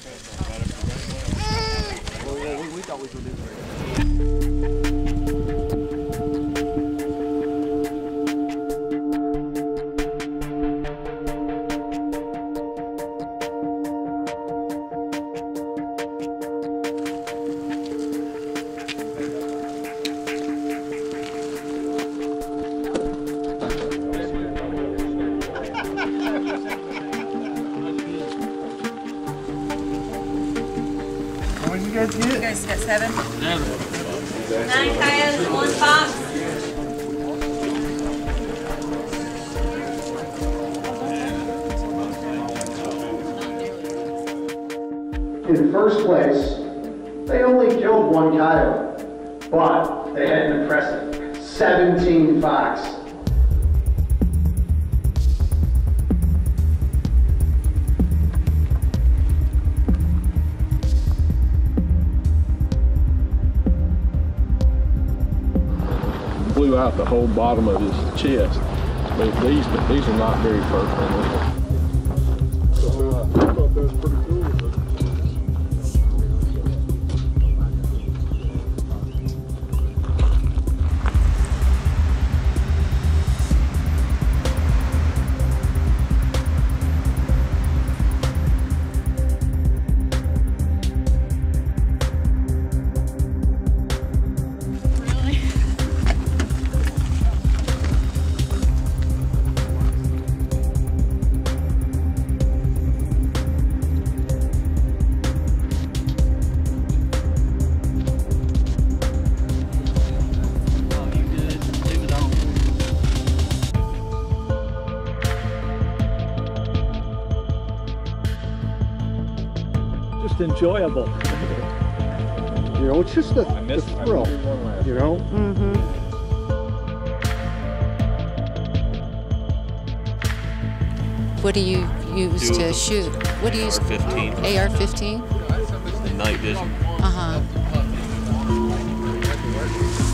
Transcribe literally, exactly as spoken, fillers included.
Well, we, we thought we could do this. What did you guys get? You guys got seven? Seven. Nine coyotes in one box. In the first place, they only killed one coyote, but they had an impressive seventeen fox. Blew out the whole bottom of his chest. But these, but these are not very fur-friendly. So, uh, I thought that was pretty cool. Just enjoyable. You know, it's just the, the thrill, you know? Mm-hmm. What do you use Two to of shoot? What do you use? A R fifteen. A R fifteen? And night vision. Uh-huh.